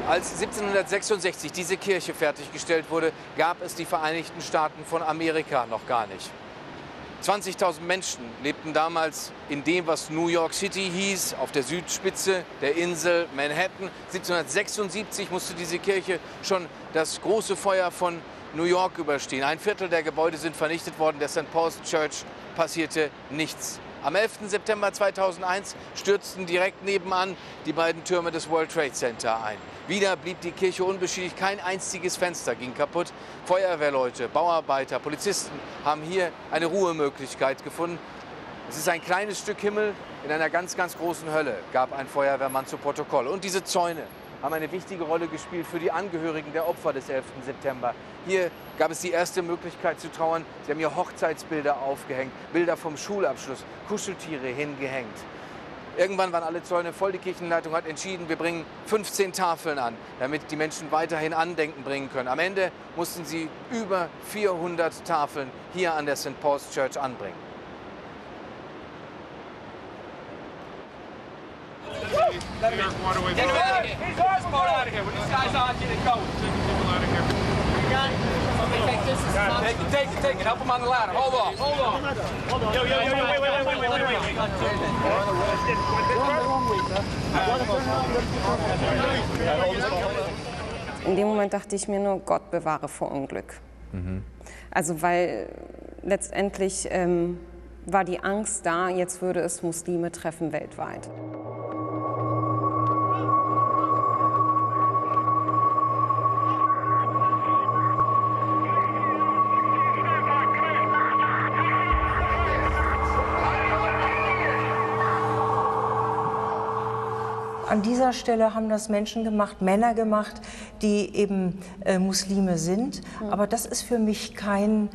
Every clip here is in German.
Als 1766 diese Kirche fertiggestellt wurde, gab es die Vereinigten Staaten von Amerika noch gar nicht. 20.000 Menschen lebten damals in dem, was New York City hieß, auf der Südspitze der Insel Manhattan. 1776 musste diese Kirche schon das große Feuer von New York überstehen. Ein Viertel der Gebäude sind vernichtet worden, der St. Paul's Church passierte nichts. Am 11. September 2001 stürzten direkt nebenan die beiden Türme des World Trade Center ein. Wieder blieb die Kirche unbeschädigt, kein einziges Fenster ging kaputt. Feuerwehrleute, Bauarbeiter, Polizisten haben hier eine Ruhemöglichkeit gefunden. Es ist ein kleines Stück Himmel in einer ganz, ganz großen Hölle, gab ein Feuerwehrmann zu Protokoll. Und diese Zäune haben eine wichtige Rolle gespielt für die Angehörigen der Opfer des 11. September. Hier gab es die erste Möglichkeit zu trauern. Sie haben hier Hochzeitsbilder aufgehängt, Bilder vom Schulabschluss, Kuscheltiere hingehängt. Irgendwann waren alle Zäune voll. Die Kirchenleitung hat entschieden, wir bringen 15 Tafeln an, damit die Menschen weiterhin Andenken bringen können. Am Ende mussten sie über 400 Tafeln hier an der St. Paul's Church anbringen. Take it. Help him on the ladder. Hold on. Yo, wait. In dem Moment dachte ich mir nur, Gott bewahre vor Unglück. Also weil letztendlich war die Angst da, jetzt würde es Muslime treffen weltweit. An dieser Stelle haben das Menschen gemacht, Männer gemacht, die eben Muslime sind. Aber das ist für mich kein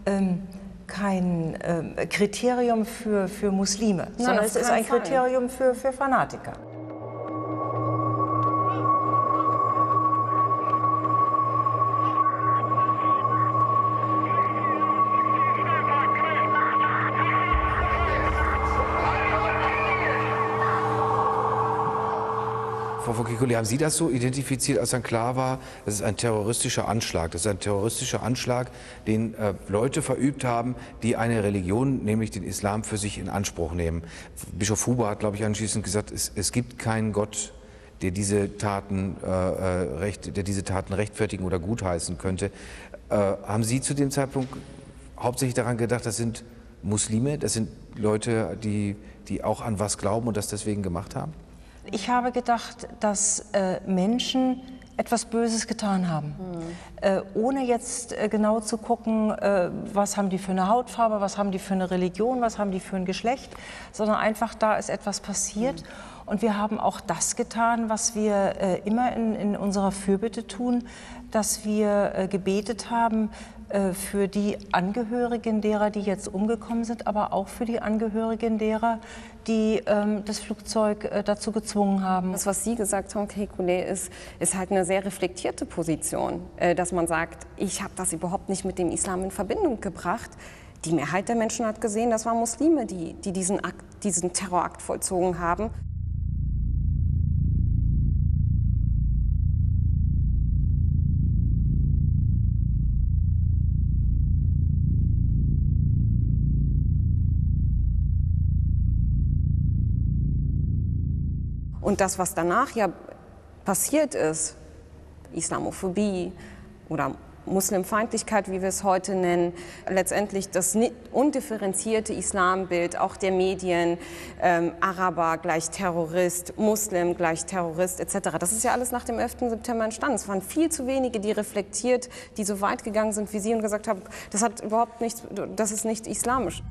Kriterium für Muslime, sondern es ist ein Kriterium für Fanatiker. Frau Kekulé, haben Sie das so identifiziert, als dann klar war, das ist ein terroristischer Anschlag? Das ist ein terroristischer Anschlag, den Leute verübt haben, die eine Religion, nämlich den Islam, für sich in Anspruch nehmen. Bischof Huber hat, glaube ich, anschließend gesagt, es gibt keinen Gott, der diese Taten rechtfertigen oder gutheißen könnte. Haben Sie zu dem Zeitpunkt hauptsächlich daran gedacht, das sind Muslime, das sind Leute, die auch an was glauben und das deswegen gemacht haben? Ich habe gedacht, dass Menschen etwas Böses getan haben, ohne jetzt genau zu gucken, was haben die für eine Hautfarbe, was haben die für eine Religion, was haben die für ein Geschlecht, sondern einfach, da ist etwas passiert. Und wir haben auch das getan, was wir immer in unserer Fürbitte tun, dass wir gebetet haben für die Angehörigen derer, die jetzt umgekommen sind, aber auch für die Angehörigen derer, die das Flugzeug dazu gezwungen haben. Das, was Sie gesagt haben, Kekulé, ist halt eine sehr reflektierte Position, dass man sagt, ich habe das überhaupt nicht mit dem Islam in Verbindung gebracht. Die Mehrheit der Menschen hat gesehen, das waren Muslime, die diesen Terrorakt vollzogen haben. Und das, was danach ja passiert ist, Islamophobie oder Muslimfeindlichkeit, wie wir es heute nennen, letztendlich das undifferenzierte Islambild, auch der Medien, Araber gleich Terrorist, Muslim gleich Terrorist etc. Das ist ja alles nach dem 11. September entstanden. Es waren viel zu wenige, die reflektiert, die so weit gegangen sind wie Sie und gesagt haben, das hat überhaupt nichts, das ist nicht islamisch.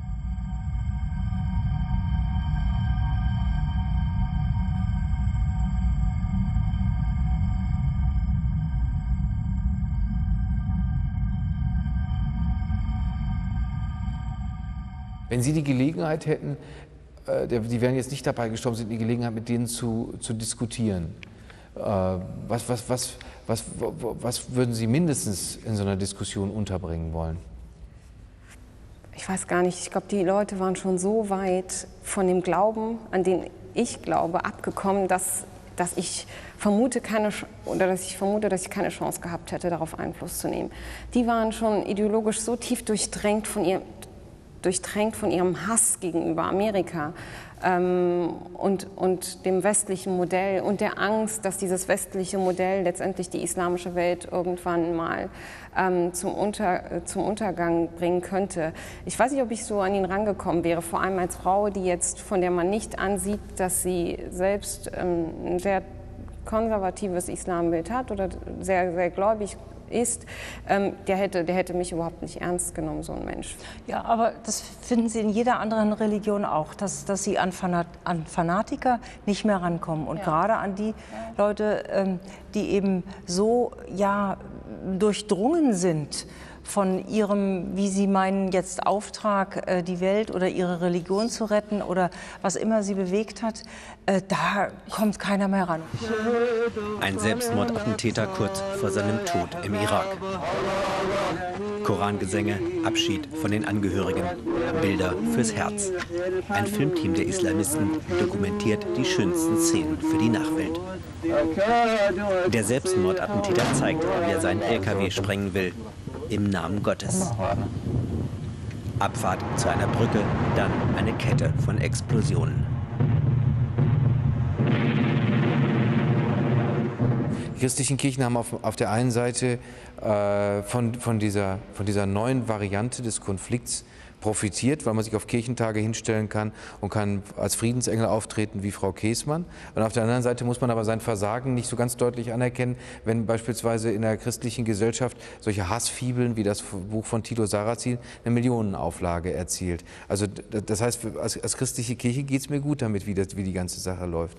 Wenn Sie die Gelegenheit hätten, die wären jetzt nicht dabei gestorben, sind die Gelegenheit, mit denen zu diskutieren. Was würden Sie mindestens in so einer Diskussion unterbringen wollen? Ich weiß gar nicht, ich glaube, die Leute waren schon so weit von dem Glauben, an den ich glaube, abgekommen, dass ich vermute, dass ich keine Chance gehabt hätte, darauf Einfluss zu nehmen. Die waren schon ideologisch so tief durchdrängt von ihrem Hass gegenüber Amerika und dem westlichen Modell und der Angst, dass dieses westliche Modell letztendlich die islamische Welt irgendwann mal zum Untergang bringen könnte. Ich weiß nicht, ob ich so an ihn rangekommen wäre, vor allem als Frau, von der man nicht ansieht, dass sie selbst ein sehr konservatives Islambild hat oder sehr, sehr gläubig ist, der hätte mich überhaupt nicht ernst genommen, so ein Mensch. Ja, aber das finden Sie in jeder anderen Religion auch, dass Sie an Fanatiker nicht mehr rankommen. Und gerade an die Leute, die eben so durchdrungen sind von ihrem, wie sie meinen, jetzt Auftrag, die Welt oder ihre Religion zu retten oder was immer sie bewegt hat, da kommt keiner mehr ran. Ein Selbstmordattentäter kurz vor seinem Tod im Irak. Korangesänge, Abschied von den Angehörigen, Bilder fürs Herz. Ein Filmteam der Islamisten dokumentiert die schönsten Szenen für die Nachwelt. Der Selbstmordattentäter zeigt, wie er seinen LKW sprengen will. Im Namen Gottes. Abfahrt zu einer Brücke, dann eine Kette von Explosionen. Die christlichen Kirchen haben auf der einen Seite von dieser neuen Variante des Konflikts profitiert, weil man sich auf Kirchentage hinstellen kann und kann als Friedensengel auftreten wie Frau Käßmann. Und auf der anderen Seite muss man aber sein Versagen nicht so ganz deutlich anerkennen, wenn beispielsweise in der christlichen Gesellschaft solche Hassfibeln wie das Buch von Thilo Sarrazin eine Millionenauflage erzielt. Also das heißt, als christliche Kirche geht es mir gut damit, wie die ganze Sache läuft.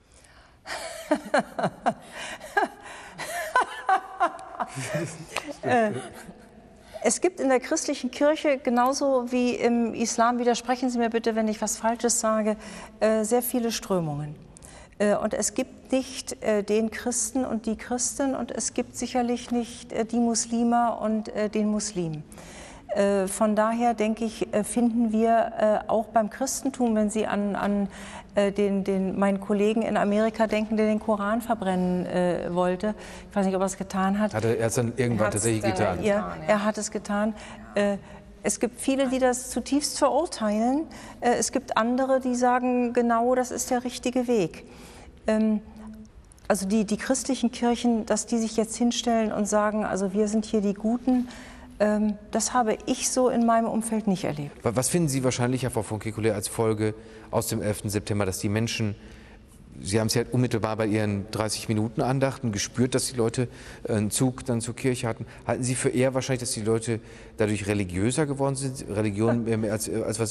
Es gibt in der christlichen Kirche, genauso wie im Islam, widersprechen Sie mir bitte, wenn ich was Falsches sage, sehr viele Strömungen. Und es gibt nicht den Christen und die Christin und es gibt sicherlich nicht die Muslime und den Muslim. Von daher denke ich, finden wir auch beim Christentum, wenn Sie an meinen Kollegen in Amerika denken, der den Koran verbrennen wollte. Ich weiß nicht, ob er es getan hat. Er hat es dann irgendwann tatsächlich getan? Ja, er hat es getan. Es gibt viele, die das zutiefst verurteilen. Es gibt andere, die sagen, genau, das ist der richtige Weg. Also die christlichen Kirchen, dass die sich jetzt hinstellen und sagen, also wir sind hier die Guten, das habe ich so in meinem Umfeld nicht erlebt. Was finden Sie wahrscheinlicher, Frau von Kekulé, als Folge aus dem 11. September, dass die Menschen, Sie haben es ja unmittelbar bei Ihren 30-Minuten-Andachten gespürt, dass die Leute einen Zug dann zur Kirche hatten. Halten Sie für eher wahrscheinlich, dass die Leute dadurch religiöser geworden sind, Religion als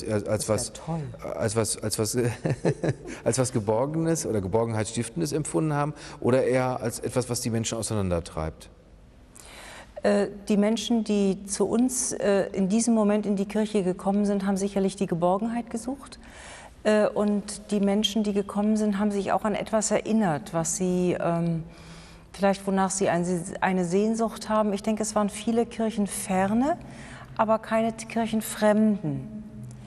was Geborgenes oder Geborgenheitsstiftendes empfunden haben, oder eher als etwas, was die Menschen auseinandertreibt? Die Menschen, die zu uns in diesem Moment in die Kirche gekommen sind, haben sicherlich die Geborgenheit gesucht. Und die Menschen, die gekommen sind, haben sich auch an etwas erinnert, was sie, vielleicht wonach sie eine Sehnsucht haben. Ich denke, es waren viele Kirchenferne, aber keine Kirchenfremden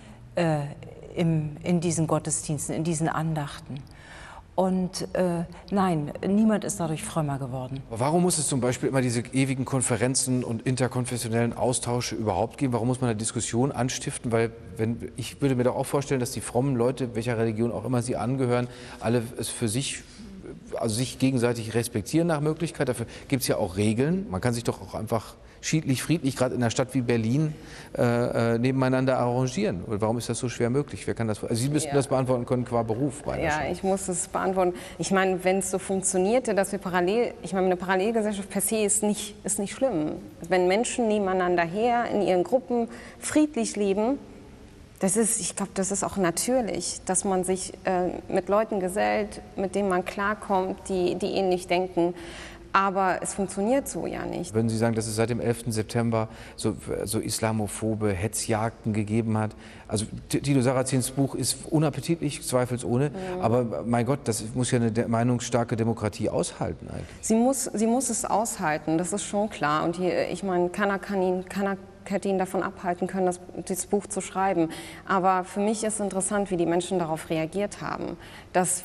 in diesen Gottesdiensten, in diesen Andachten. Und nein, niemand ist dadurch frömmer geworden. Warum muss es zum Beispiel immer diese ewigen Konferenzen und interkonfessionellen Austausche überhaupt geben? Warum muss man eine Diskussion anstiften? Weil ich würde mir doch auch vorstellen, dass die frommen Leute, welcher Religion auch immer sie angehören, alle es für sich, also sich gegenseitig respektieren nach Möglichkeit. Dafür gibt es ja auch Regeln. Man kann sich doch auch einfach schiedlich, friedlich, gerade in einer Stadt wie Berlin, nebeneinander arrangieren. Und warum ist das so schwer möglich? Wer kann das? Also Sie müssten das beantworten können qua Beruf. Ja, ich muss das beantworten. Ich meine, wenn es so funktionierte, dass wir eine Parallelgesellschaft per se ist nicht schlimm. Wenn Menschen nebeneinander her in ihren Gruppen friedlich leben, ich glaube, das ist auch natürlich, dass man sich mit Leuten gesellt, mit denen man klarkommt, die ähnlich denken. Aber es funktioniert so ja nicht. Würden Sie sagen, dass es seit dem 11. September so islamophobe Hetzjagden gegeben hat? Also Thilo Sarrazins Buch ist unappetitlich, zweifelsohne. Aber mein Gott, das muss ja eine meinungsstarke Demokratie aushalten eigentlich. Sie muss es aushalten, das ist schon klar. Und hier, ich meine, keiner hätte ihn davon abhalten können, das Buch zu schreiben. Aber für mich ist interessant, wie die Menschen darauf reagiert haben, dass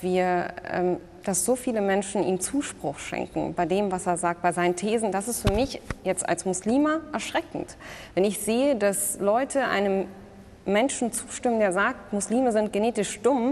so viele Menschen ihm Zuspruch schenken bei dem, was er sagt, bei seinen Thesen. Das ist für mich jetzt als Muslima erschreckend. Wenn ich sehe, dass Leute einem Menschen zustimmen, der sagt, Muslime sind genetisch dumm,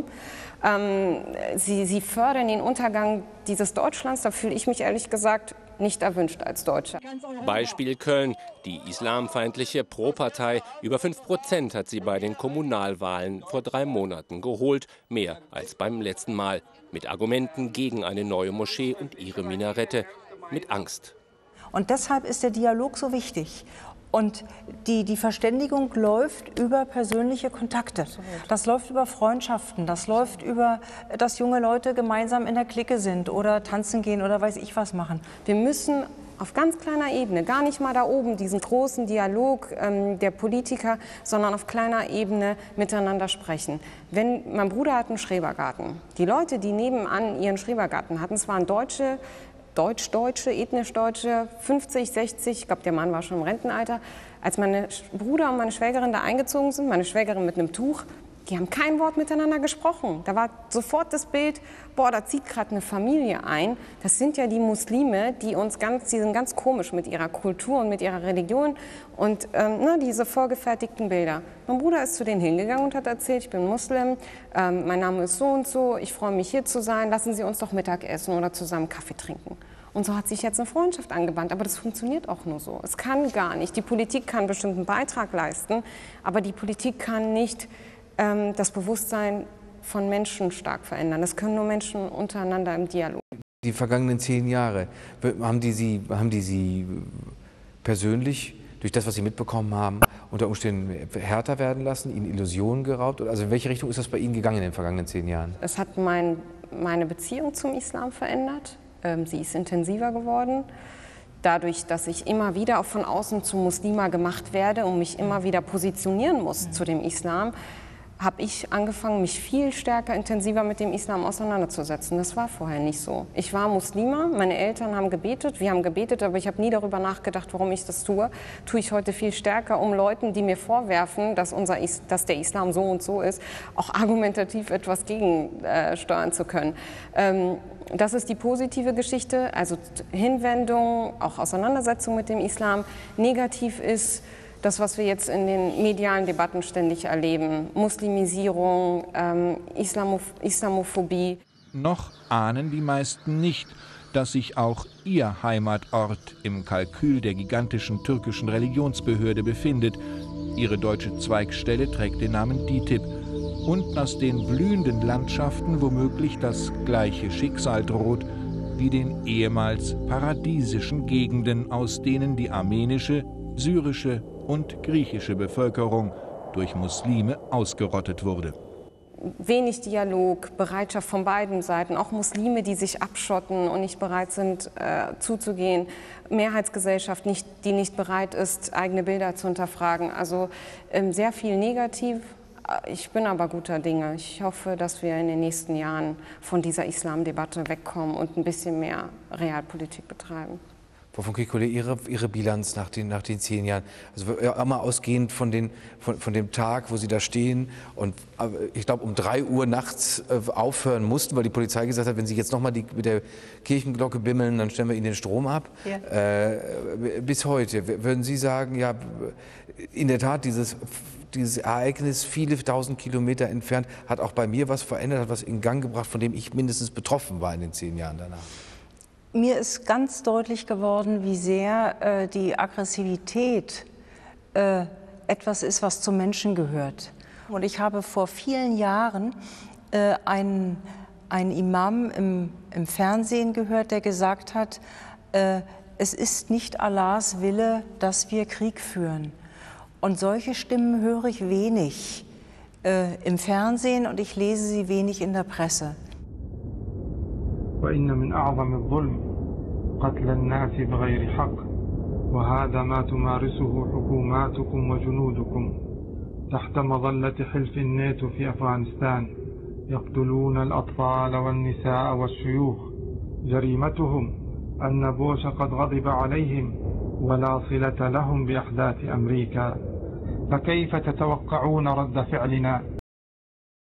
sie fördern den Untergang dieses Deutschlands, da fühle ich mich ehrlich gesagt nicht erwünscht als Deutscher. Beispiel Köln, die islamfeindliche Pro-Partei. Über 5% hat sie bei den Kommunalwahlen vor 3 Monaten geholt, mehr als beim letzten Mal. Mit Argumenten gegen eine neue Moschee und ihre Minarette, mit Angst. Und deshalb ist der Dialog so wichtig. Und die Verständigung läuft über persönliche Kontakte. Das läuft über Freundschaften, das läuft über, dass junge Leute gemeinsam in der Clique sind oder tanzen gehen oder weiß ich was machen. Wir müssen auf ganz kleiner Ebene, gar nicht mal da oben, diesen großen Dialog der Politiker, sondern auf kleiner Ebene miteinander sprechen. Mein Bruder hat einen Schrebergarten. Die Leute, die nebenan ihren Schrebergarten hatten, es waren Deutsch-Deutsche, ethnisch Deutsche, 50, 60, ich glaube, der Mann war schon im Rentenalter. Als meine Bruder und meine Schwägerin da eingezogen sind, meine Schwägerin mit einem Tuch, die haben kein Wort miteinander gesprochen. Da war sofort das Bild, boah, da zieht gerade eine Familie ein. Das sind ja die Muslime, die sind ganz komisch mit ihrer Kultur und mit ihrer Religion und diese vorgefertigten Bilder. Mein Bruder ist zu denen hingegangen und hat erzählt, ich bin Muslim, mein Name ist so und so, ich freue mich hier zu sein, lassen Sie uns doch Mittag essen oder zusammen Kaffee trinken. Und so hat sich jetzt eine Freundschaft angebahnt. Aber das funktioniert auch nur so. Es kann gar nicht. Die Politik kann einen bestimmten Beitrag leisten, aber die Politik kann nicht das Bewusstsein von Menschen stark verändern. Das können nur Menschen untereinander im Dialog. Die vergangenen 10 Jahre, haben die Sie persönlich, durch das, was Sie mitbekommen haben, unter Umständen härter werden lassen, Ihnen Illusionen geraubt? Also in welche Richtung ist das bei Ihnen gegangen in den vergangenen 10 Jahren? Es hat meine Beziehung zum Islam verändert. Sie ist intensiver geworden. Dadurch, dass ich immer wieder auch von außen zum Muslima gemacht werde und mich immer wieder positionieren muss zu dem Islam, habe ich angefangen, mich viel stärker, intensiver mit dem Islam auseinanderzusetzen. Das war vorher nicht so. Ich war Muslima, meine Eltern haben gebetet, wir haben gebetet, aber ich habe nie darüber nachgedacht, warum ich das tue. Tue ich heute viel stärker, um Leuten, die mir vorwerfen, dass der Islam so und so ist, auch argumentativ etwas gegensteuern zu können. Das ist die positive Geschichte, also Hinwendung, auch Auseinandersetzung mit dem Islam. Negativ ist das, was wir jetzt in den medialen Debatten ständig erleben. Muslimisierung, Islamophobie. Noch ahnen die meisten nicht, dass sich auch ihr Heimatort im Kalkül der gigantischen türkischen Religionsbehörde befindet. Ihre deutsche Zweigstelle trägt den Namen DİTİB. Und dass den blühenden Landschaften womöglich das gleiche Schicksal droht wie den ehemals paradiesischen Gegenden, aus denen die armenische, syrische und griechische Bevölkerung durch Muslime ausgerottet wurde. Wenig Dialog, Bereitschaft von beiden Seiten, auch Muslime, die sich abschotten und nicht bereit sind zuzugehen, Mehrheitsgesellschaft, die nicht bereit ist, eigene Bilder zu hinterfragen. Also sehr viel negativ. Ich bin aber guter Dinge. Ich hoffe, dass wir in den nächsten Jahren von dieser Islamdebatte wegkommen und ein bisschen mehr Realpolitik betreiben. Frau von Kekulé, Ihre Bilanz nach den 10 Jahren, also einmal ausgehend von dem Tag, wo Sie da stehen und ich glaube um 3 Uhr nachts aufhören mussten, weil die Polizei gesagt hat, wenn Sie jetzt nochmal mit der Kirchenglocke bimmeln, dann stellen wir Ihnen den Strom ab. Ja. Bis heute, würden Sie sagen, ja, in der Tat, dieses Ereignis, viele 1000 Kilometer entfernt, hat auch bei mir was verändert, hat was in Gang gebracht, von dem ich mindestens betroffen war in den 10 Jahren danach? Mir ist ganz deutlich geworden, wie sehr die Aggressivität etwas ist, was zum Menschen gehört. Und ich habe vor vielen Jahren einen Imam im Fernsehen gehört, der gesagt hat, es ist nicht Allahs Wille, dass wir Krieg führen. Und solche Stimmen höre ich wenig im Fernsehen und ich lese sie wenig in der Presse. وإن من أعظم الظلم قتل الناس بغير حق وهذا ما تمارسه حكوماتكم وجنودكم تحت مظلة حلف الناتو في أفغانستان يقتلون الأطفال والنساء والشيوخ جريمتهم أن بوش قد غضب عليهم ولا صلة لهم بأحداث أمريكا، فكيف تتوقعون رد فعلنا